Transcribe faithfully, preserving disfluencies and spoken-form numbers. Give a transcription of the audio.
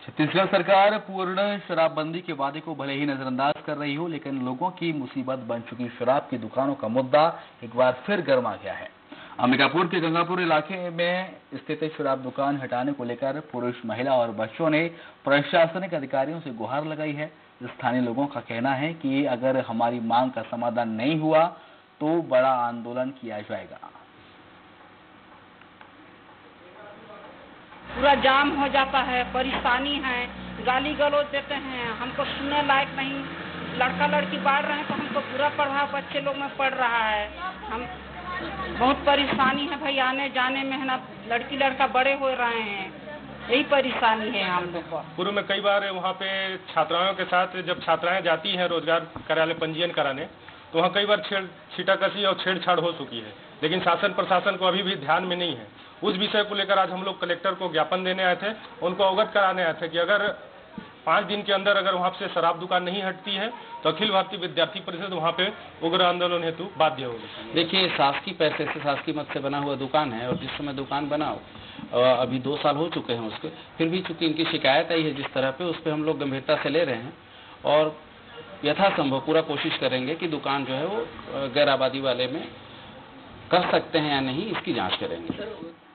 छत्तीसगढ़ सरकार पूर्ण शराबबंदी के वादे को भले ही नजरअंदाज कर रही हो, लेकिन लोगों की मुसीबत बन चुकी शराब की दुकानों का मुद्दा एक बार फिर गर्मा गया है। अंबिकापुर के गंगापुर इलाके में स्थित शराब दुकान हटाने को लेकर पुरुष, महिला और बच्चों ने प्रशासनिक अधिकारियों से गुहार लगाई है। स्थानीय लोगों का कहना है कि अगर हमारी मांग का समाधान नहीं हुआ तो बड़ा आंदोलन किया जाएगा। पूरा जाम हो जाता है, परेशानी है, गाली गलौज देते हैं, हमको सुनने लायक नहीं। लड़का लड़की बाढ़ रहे हैं तो हमको पूरा प्रभाव बच्चे लोग में पड़ रहा है। हम बहुत परेशानी है भाई, आने जाने में है ना, लड़की लड़का बड़े हो रहे हैं, यही परेशानी है हम लोग को। पूर्व में कई बार वहाँ पे छात्राओं के साथ जब छात्राएं जाती हैं रोजगार कार्यालय पंजीयन कराने, तो वहाँ कई बार छेड़ छीटाकशी और छेड़छाड़ हो चुकी है, लेकिन शासन प्रशासन को अभी भी ध्यान में नहीं है। उस विषय को लेकर आज हम लोग कलेक्टर को ज्ञापन देने आए थे, उनको अवगत कराने आए थे कि अगर पाँच दिन के अंदर अगर वहाँ से शराब दुकान नहीं हटती है तो अखिल भारतीय विद्यार्थी परिषद वहाँ पे उग्र आंदोलन हेतु बाध्य होगी। देखिए, शासकीय पैसे से, शासकीय मत से बना हुआ दुकान है और जिस समय दुकान बनाओ अभी दो साल हो चुके हैं उसके, फिर भी चूंकि इनकी शिकायत आई है जिस तरह पे, उस पर हम लोग गंभीरता से ले रहे हैं और यथासंभव पूरा कोशिश करेंगे कि दुकान जो है वो गैर आबादी वाले में कर सकते हैं या नहीं, इसकी जांच करेंगे।